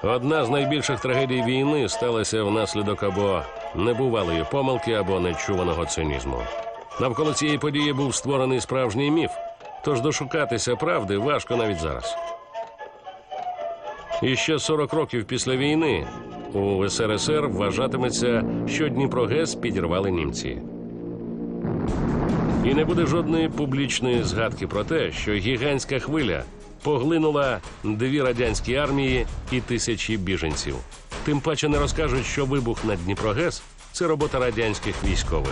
Одна з найбільших трагедій війни сталася внаслідок або небувалої помилки, або нечуваного цинізму. Навколо цієї події був створений справжній міф, тож дошукатися правди важко навіть зараз. І ще 40 років після війни у СРСР вважатиметься, що Дніпрогес підірвали німці. І не буде жодної публічної згадки про те, що гігантська хвиля поглинула 2 радянські армії і тисячі біженців. Тим паче не розкажуть, що вибух на Дніпрогес – це робота радянських військових.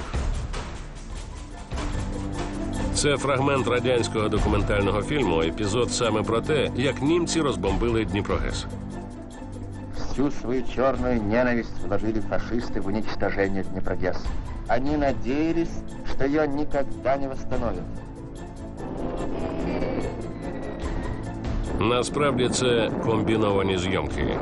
Це фрагмент радянського документального фільму, епізод саме про те, як німці розбомбили Дніпрогес. Всю свою черную ненависть вложили фашисты в уничтожение Днепрогесса. Они надеялись, что ее никогда не восстановят. Насправді це комбіновані зйомки.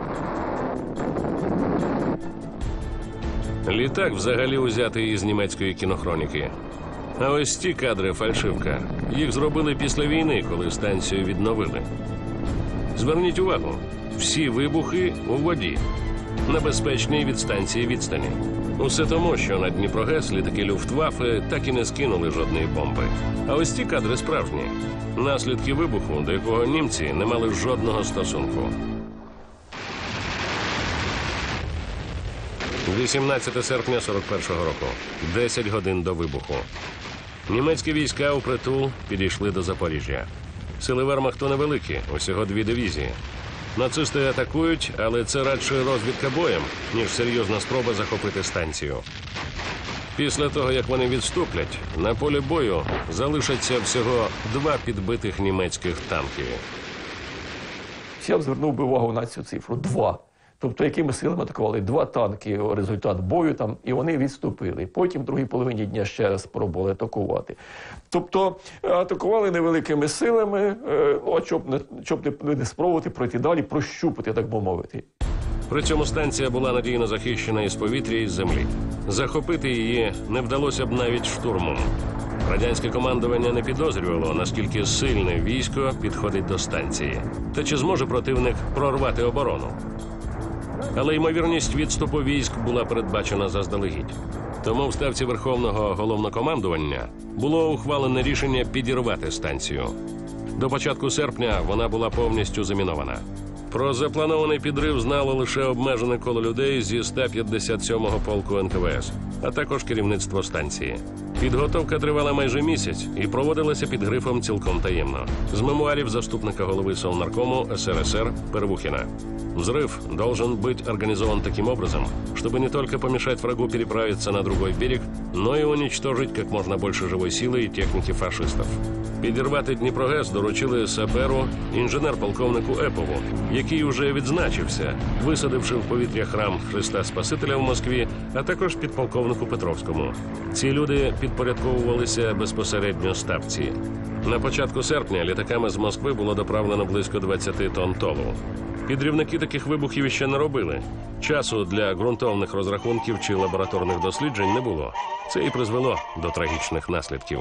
Літак взагалі узятий із німецької кінохроніки. А ось ці кадри – фальшивка. Їх зробили після війни, коли станцію відновили. Зверніть увагу, всі вибухи у воді, на безпечній від станції відстані. Усе тому, що на Дніпрогес літаки Люфтваффе так і не скинули жодної бомби. А ось ці кадри справжні. Наслідки вибуху, до якого німці не мали жодного стосунку. 18 серпня 41-го року. 10 годин до вибуху. Німецькі війська упритул підійшли до Запоріжжя. Сили вермахту невеликі, усього 2 дивізії. Нацисти атакують, але це радше розвідка боєм, ніж серйозна спроба захопити станцію. Після того, як вони відступлять, на полі бою залишаться всього 2 підбитих німецьких танки. Я б звернув би увагу на цю цифру – 2. Тобто, якими силами атакували? 2 танки, результат бою там, і вони відступили. Потім в другій половині дня ще раз спробували атакувати. Тобто, атакували невеликими силами, щоб не спробувати пройти далі, прощупати, так би мовити. При цьому станція була надійно захищена із повітря і з землі. Захопити її не вдалося б навіть штурмом. Радянське командування не підозрювало, наскільки сильне військо підходить до станції. Та чи зможе противник прорвати оборону? Але ймовірність відступу військ була передбачена заздалегідь. Тому в ставці Верховного Головнокомандування було ухвалене рішення підірвати станцію. До початку серпня вона була повністю замінована. Про запланований підрив знало лише обмежене коло людей зі 157-го полку НКВС, а також керівництво станції. Підготовка тривала майже місяць і проводилася під грифом «цілком таємно». З мемуарів заступника голови Совнаркому СРСР Первухина. Взрыв должен быть организован таким образом, чтобы не только помешать врагу переправиться на другой берег, но и уничтожить как можно больше живой силы и техники фашистов. Підірвати Дніпрогес доручили саперу інженер-полковнику Епову, який уже відзначився, висадивши в повітря храм Христа Спасителя в Москві, а також підполковнику Петровському. Ці люди підпорядковувалися безпосередньо ставці. На початку серпня літаками з Москви було доправлено близько 20 тонн толу. Підрівники таких вибухів іще не робили. Часу для ґрунтовних розрахунків чи лабораторних досліджень не було. Це і призвело до трагічних наслідків.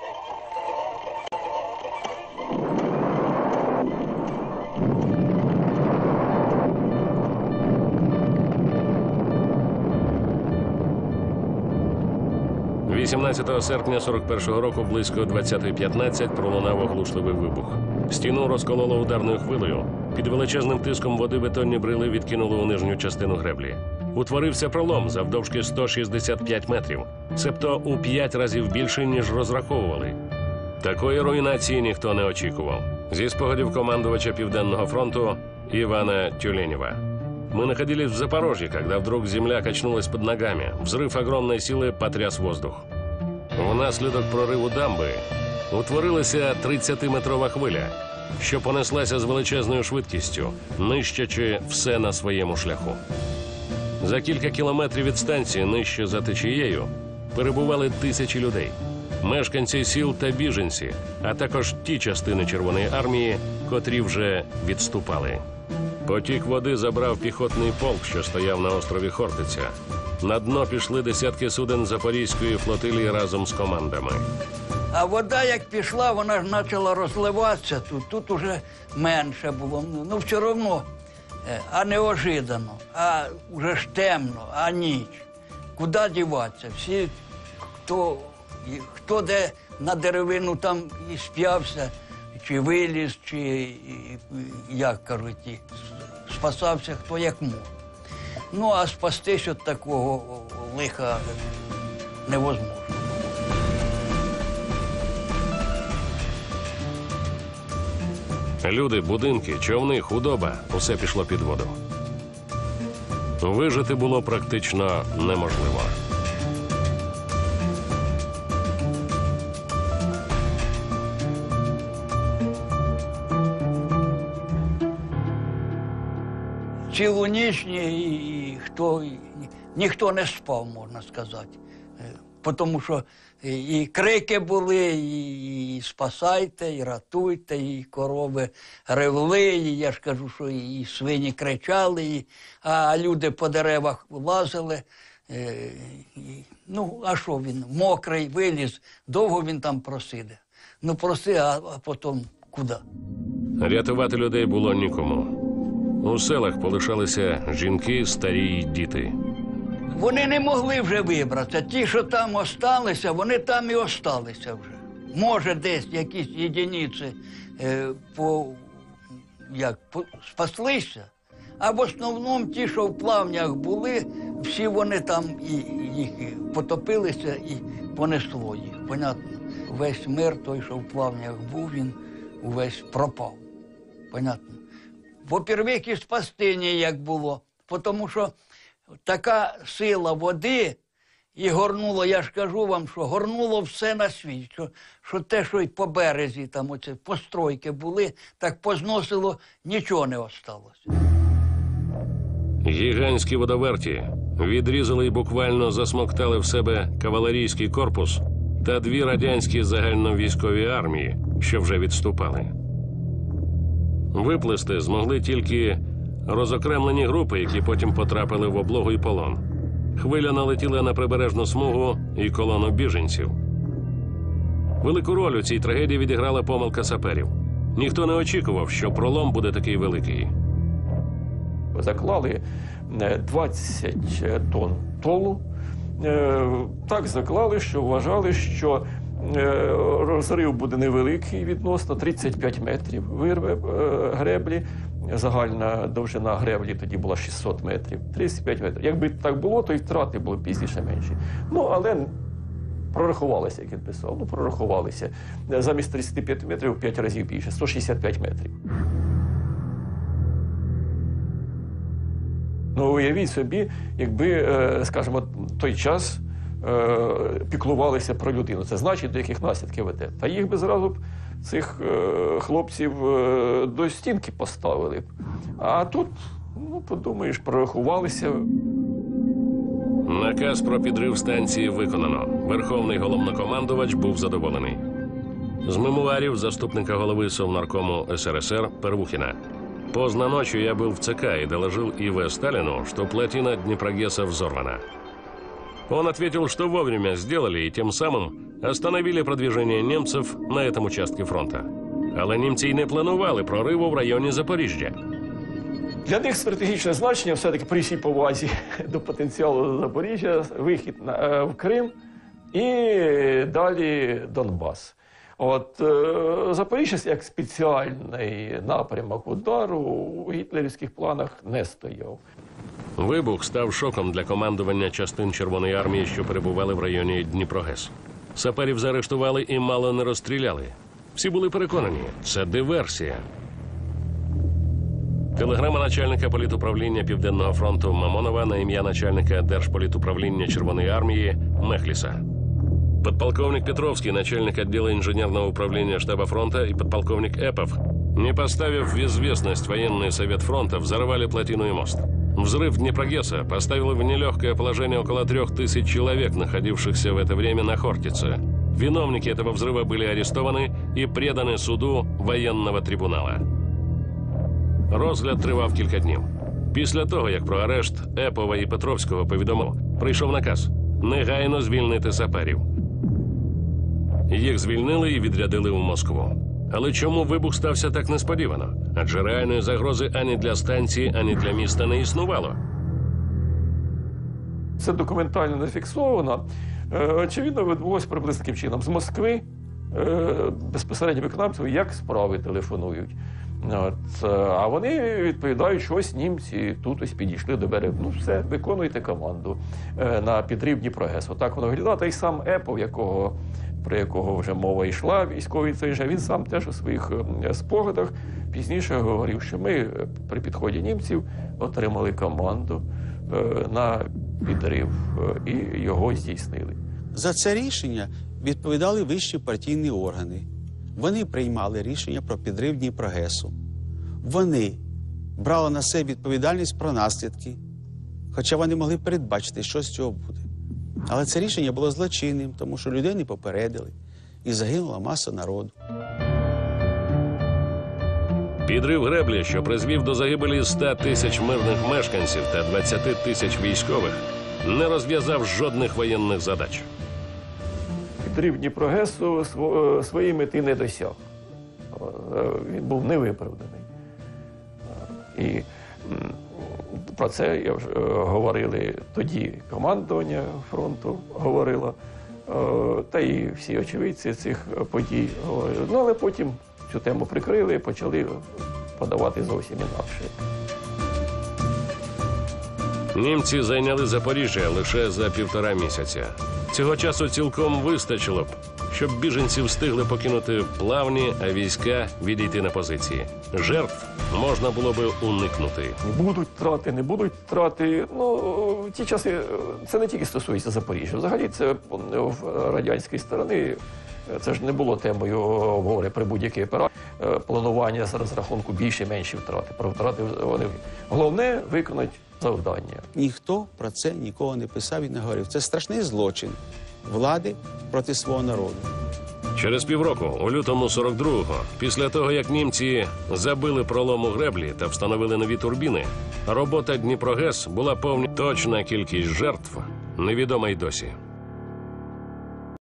– 18 серпня 41-го року близько 20:15 пролунав оглушливий вибух. Стіну розкололо ударною хвилею. Під величезним тиском води бетонні брили відкинули у нижню частину греблі. Утворився пролом завдовжки 165 метрів, себто у 5 разів більше, ніж розраховували. Такої руйнації ніхто не очікував. Зі спогадів командувача Південного фронту Ивана Тюленева. Мы находились в Запорожье, когда вдруг земля качнулась под ногами. Взрыв огромной силы потряс воздух. Внаслідок прориву дамби утворилася 30-метрова хвиля, що понеслася з величезною швидкістю, нищачи все на своєму шляху. За кілька кілометрів від станції, нижче за течією, перебували тисячі людей. Мешканці сіл та біженці, а також ті частини Червоної армії, котрі вже відступали. Потік води забрав піхотний полк, що стояв на острові Хортиця. На дно пішли десятки суден Запорізької флотилії разом з командами. А вода, як пішла, вона ж почала розливатися тут. Тут уже менше було. Ну, все одно а неожиданно, а вже ж темно, а ніч. Куди діватися? Всі, хто де на деревину там і сп'явся, чи виліз, чи, як кажуть, і спасався хто як мог. Ну, а спастись від такого лиха невозможно. Люди, будинки, човни, худоба – усе пішло під воду. Вижити було практично неможливо. Цілу ніч ніхто не спав, можна сказати. Тому що і крики були, і спасайте, і рятуйте, і корови ревли, і я ж кажу, що і свині кричали, а люди по деревах лазили. Ну, а що він? Мокрий, виліз, довго він там просиде. Ну, проси, а потім куди? Рятувати людей було нікому. У селах полишалися жінки, старі й діти. Вони не могли вже вибратися. Ті, що там осталися, вони там і осталися вже. Може, десь якісь єдиниці спаслися, а в основному ті, що в плавнях були, всі вони там їх потопилися і понесло їх. Понятно, весь мир той, що в плавнях був, він увесь пропав. Понятно. По-перше, і спасти ніяк було, тому що така сила води і горнуло, я ж кажу вам, що горнуло все на світ, що те, що й по березі, там оце постройки були, так позносило, нічого не осталося. Гігантські водоверті відрізали і буквально засмоктали в себе кавалерійський корпус та дві радянські загальновійськові армії, що вже відступали. Виплисти змогли тільки розокремлені групи, які потім потрапили в облогу і полон. Хвиля налетіла на прибережну смугу і колону біженців. Велику роль у цій трагедії відіграла помилка саперів. Ніхто не очікував, що пролом буде такий великий. Заклали 20 тонн толу. Так заклали, що вважали, що розрив буде невеликий відносно, 35 метрів вирве греблі. Загальна довжина греблі тоді була 600 метрів, 35 метрів. Якби так було, то і втрати були пізніше менші. Ну, але прорахувалися, як він писав. Ну, прорахувалися. Замість 35 метрів 5 разів більше, 165 метрів. Ну, уявіть собі, якби, скажімо, той час піклувалися про людину. Це значить, до яких наслідків веде. Та їх би зразу б, цих хлопців, до стінки поставили б. А тут, ну, подумаєш, прорахувалися. Наказ про підрив станції виконано. Верховний головнокомандувач був задоволений. З мемуарів заступника головы Совнаркому СРСР Первухина. Поздно ночью я был в ЦК и доложил И.В. Сталину, что плотина Днепрогесса взорвана. Он ответил, что вовремя сделали и тем самым остановили продвижение немцев на этом участке фронта. Але німці й не планували прориву в районі Запоріжжя. Для них стратегічне значення все-таки при всій повазі до потенціалу Запоріжжя, вихід в Крим і далі Донбас. От Запоріжжя як спеціальний напрямок удару у гітлерівських планах не стояв. Вибух став шоком для командування частин Червоної армії, що перебували в районі Дніпрогес. Саперів заарештували і мало не розстріляли. Всі були переконані – це диверсія. Телеграма начальника політуправління Південного фронту Мамонова на ім'я начальника Держполітуправління Червоної армії Мехліса. Подполковник Петровский, начальник отдела инженерного управления штаба фронта, и подполковник Эпов, не поставив в известность военный совет фронта, взорвали плотину и мост. Взрыв Днепрогесса поставил в нелегкое положение около 3000 человек, находившихся в это время на Хортице. Виновники этого взрыва были арестованы и преданы суду военного трибунала. Розгляд тривав кілька днів. Після того, як про арешт Епова і Петровського повідомив, прийшов наказ негайно звільнити саперів. Їх звільнили і відрядили в Москву. Але чому вибух стався так несподівано? Адже реальної загрози ані для станції, ані для міста не існувало. Це документально не фіксовано. Очевидно, відбулося приблизно таким чином. З Москви безпосередньо виконавцю, як справи телефонують. А вони відповідають, що ось німці тут ось підійшли до берега. Ну все, виконуйте команду на підрив Дніпрогес. Отак воно виглядає. Та й сам Епов, про якого вже мова йшла, військовий цей же, він сам теж у своїх спогадах пізніше говорив, що ми при підході німців отримали команду на підрив і його здійснили. За це рішення відповідали вищі партійні органи. Вони приймали рішення про підрив Дніпрогесу. Вони брали на себе відповідальність про наслідки, хоча вони могли передбачити, що з цього буде. Але це рішення було злочинним, тому що людей не попередили, і загинула маса народу. Підрив греблі, що призвів до загибелі 100 тисяч мирних мешканців та 20 тисяч військових, не розв'язав жодних воєнних задач. Підрив Дніпрогесу своєї мети не досяг. Він був невиправданий. І про це я вже говорили тоді, командування фронту говорило, та і всі очевидці цих подій говорили. Ну, але потім цю тему прикрили і почали подавати зовсім інакше. Німці зайняли Запоріжжя лише за 1,5 місяця. Цього часу цілком вистачило б, щоб біженці встигли покинути Плавні, а війська відійти на позиції. Жертв можна було би уникнути. Будуть втрати, не будуть втрати. Ну, в ті часи це не тільки стосується Запоріжжя. Взагалі це в радянській сторони, це ж не було темою обговорення при будь-якій операції. Планування з розрахунку більші-менші втрати. Про втрати вони. Головне – виконати завдання. Ніхто про це нікого не писав і не говорив. Це страшний злочин влади проти свого народу. Через півроку, у лютому 42-го, після того, як німці забили пролом у греблі та встановили нові турбіни, робота Дніпрогес була повна. Точна кількість жертв невідома й досі.